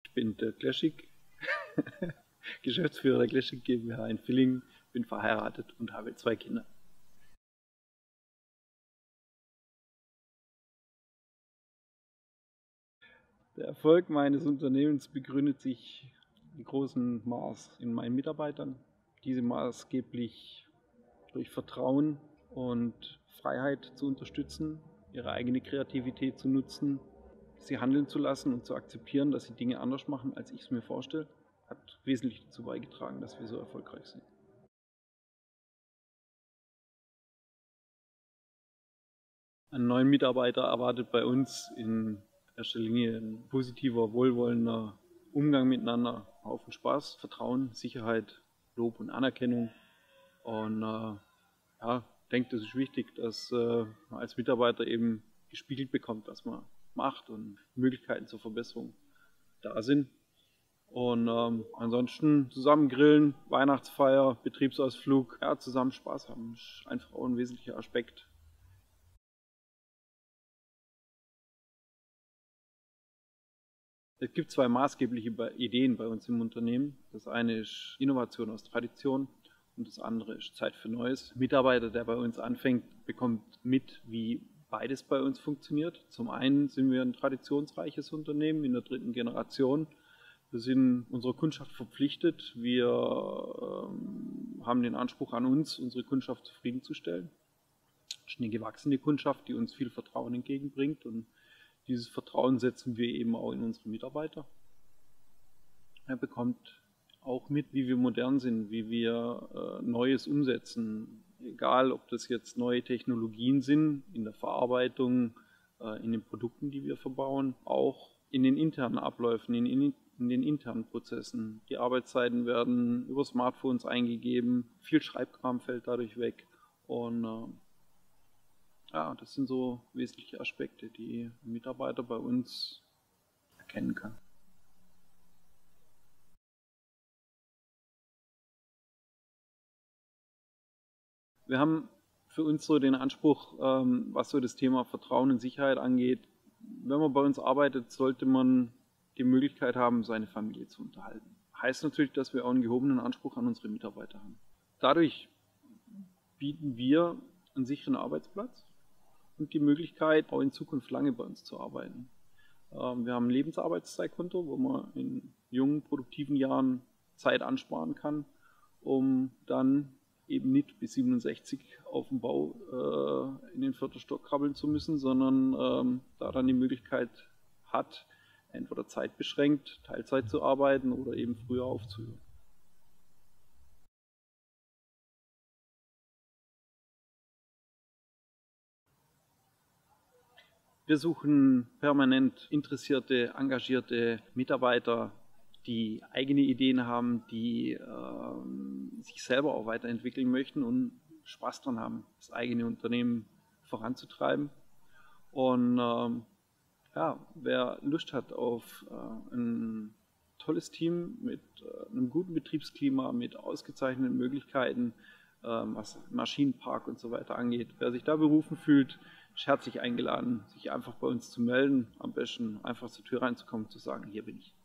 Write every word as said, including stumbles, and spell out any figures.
Ich bin Dirk Gleschig, Geschäftsführer der Gleschig GmbH in Villingen, bin verheiratet und habe zwei Kinder. Der Erfolg meines Unternehmens begründet sich in großem Maß in meinen Mitarbeitern, diese maßgeblich durch Vertrauen und Freiheit zu unterstützen, ihre eigene Kreativität zu nutzen, sie handeln zu lassen und zu akzeptieren, dass sie Dinge anders machen, als ich es mir vorstelle, hat wesentlich dazu beigetragen, dass wir so erfolgreich sind. Ein neuer Mitarbeiter erwartet bei uns in erster Linie ein positiver, wohlwollender Umgang miteinander, Haufen Spaß, Vertrauen, Sicherheit, Lob und Anerkennung. Und äh, ja, ich denke, das ist wichtig, dass äh, man als Mitarbeiter eben gespiegelt bekommt, was man macht und Möglichkeiten zur Verbesserung da sind. Und ähm, ansonsten zusammen grillen, Weihnachtsfeier, Betriebsausflug, ja, zusammen Spaß haben, ist einfach auch ein wesentlicher Aspekt. Es gibt zwei maßgebliche Ideen bei uns im Unternehmen. Das eine ist Innovation aus Tradition und das andere ist Zeit für Neues. Ein Mitarbeiter, der bei uns anfängt, bekommt mit, wie beides bei uns funktioniert. Zum einen sind wir ein traditionsreiches Unternehmen in der dritten Generation. Wir sind unserer Kundschaft verpflichtet. Wir ähm, haben den Anspruch an uns, unsere Kundschaft zufriedenzustellen. Es ist eine gewachsene Kundschaft, die uns viel Vertrauen entgegenbringt, und dieses Vertrauen setzen wir eben auch in unsere Mitarbeiter. Er bekommt auch mit, wie wir modern sind, wie wir äh, Neues umsetzen. Egal, ob das jetzt neue Technologien sind in der Verarbeitung, äh, in den Produkten, die wir verbauen, auch in den internen Abläufen, in, in, in den internen Prozessen. Die Arbeitszeiten werden über Smartphones eingegeben, viel Schreibkram fällt dadurch weg. Und äh, ja, das sind so wesentliche Aspekte, die ein Mitarbeiter bei uns erkennen kann. Wir haben für uns so den Anspruch, was so das Thema Vertrauen und Sicherheit angeht, wenn man bei uns arbeitet, sollte man die Möglichkeit haben, seine Familie zu unterhalten. Heißt natürlich, dass wir auch einen gehobenen Anspruch an unsere Mitarbeiter haben. Dadurch bieten wir einen sicheren Arbeitsplatz und die Möglichkeit, auch in Zukunft lange bei uns zu arbeiten. Wir haben ein Lebensarbeitszeitkonto, wo man in jungen, produktiven Jahren Zeit ansparen kann, um dann eben nicht bis siebenundsechzig auf dem Bau äh, in den vierten Stock krabbeln zu müssen, sondern ähm, da dann die Möglichkeit hat, entweder zeitbeschränkt, Teilzeit zu arbeiten oder eben früher aufzuhören. Wir suchen permanent interessierte, engagierte Mitarbeiter, die eigene Ideen haben, die äh, sich selber auch weiterentwickeln möchten und Spaß daran haben, das eigene Unternehmen voranzutreiben. Und ähm, ja, wer Lust hat auf äh, ein tolles Team mit äh, einem guten Betriebsklima, mit ausgezeichneten Möglichkeiten, äh, was Maschinenpark und so weiter angeht, wer sich da berufen fühlt, ist herzlich eingeladen, sich einfach bei uns zu melden. Am besten einfach zur Tür reinzukommen und zu sagen, hier bin ich.